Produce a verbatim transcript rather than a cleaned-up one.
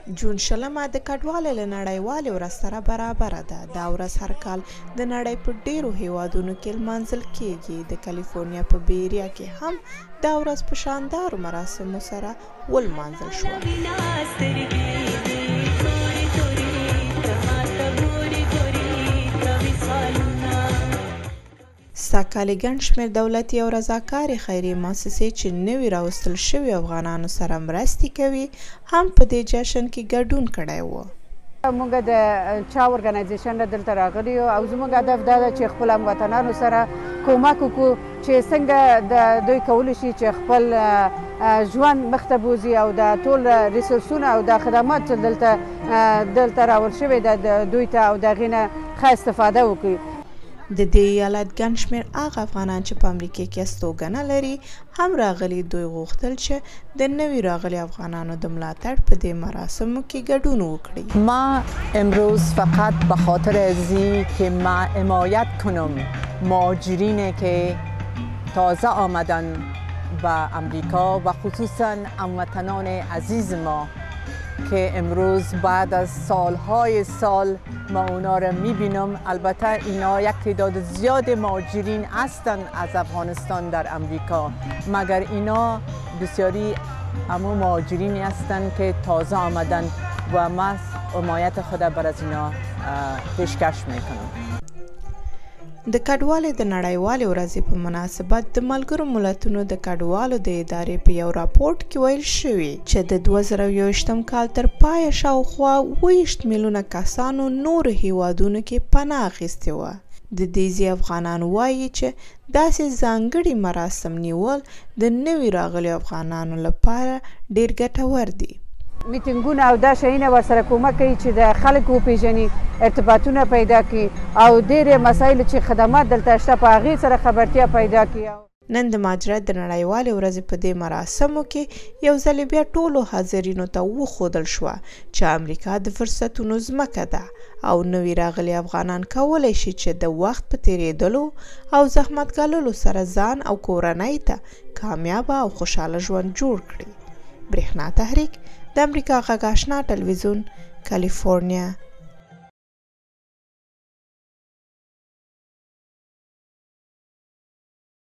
جون شلمه د کډوالۍ له نړیوالې ورځ سره برابره ده. دا ورځ هر کال د نړۍ په ډیرو هیوادونو کې لمانځل کیږي. د کالیفورنیا په بیریا کې هم دا ورځ په شاندارو مراسمو سره ولمانځل شوه. سږکال ګڼ شمېر دولتي او رضاکارې خیریه مؤسسې چې نوي راوستل شوي افغانانو سره مرستې کوي هم په دې جشن کې ګډون کړی و. موږ د چا ارګنایزیشن نه دلته راغلي یو او زموږ هدف دا ده چې خپل هموطنانو سره کومک وکړو چې څنګه د دوی کولی شي چې خپل ژوند مخته بوځي او د ټول ریسورسونه او د خدمات چې دلته دلته راوړل شوي ده دوی ته او د هغې نه ښه استفاده وکړي. د دې ایالت ګڼ شمېر هغه افغانان چې په امریکا کې استوګنه لري هم راغلي. دوی غوښتل چې د نوي راغلي افغانانو د ملاتړ په دې مراسمو کې ګډون وکړي. ما امروز فقط به خاطر ازی که ما حمایت کنم مهاجرینی که تازه آمدن به امریکا و خصوصا هموطنان عزیز ما که امروز بعد از سالهای سال ما اونا را میبینم. البته اینا یک تعداد زیاد مهاجرین هستند از افغانستان در امریکا، مگر اینا بسیاری اما مهاجرینی هستند که تازه آمدن و ما حمایت خود بر از اینا پیشکش میکنم. د کډوالۍ د نړیوالې ورځې په مناسبت د ملګرو ملتونو د کډوالو د ادارې په یو راپورټ کې ویل شوي چې د دوه زره یوویشتم کال تر پایه شاوخوا اووه ویشت میلیونه کسانو نورو هیوادونو کې پناه اخیستې وه. د دې ځای افغانان وایي چې داسې ځانګړي مراسم نیول د نوي راغلي افغانانو لپاره ډېر ګټور دي. میټینګونه او دا شیونه ورسره کومک کوي چې د خلکو وپېژني، ارتباطونه پیدا کړي او ډېرې مسایلو چې خدمات دلته شته په هغې سره خبرتیا پیدا کړي. نن د مهاجرت د نړیوالې ورځې په دې مراسمو کې یو ځل بیا ټولو حاضرینو ته وښودل شوه چې امریکا د فرصتونو ځمکه ده او نوي راغلي افغانان کولی شي چې د وخت په تېرېدلو او زحمت ګاللو سره ځان او کورنۍ ته کامیابه او خوشحاله ژوند جوړ کړي. برېښنا تحریک د امریکا غږ آشنا ټلویزیون، کالیفورنیا.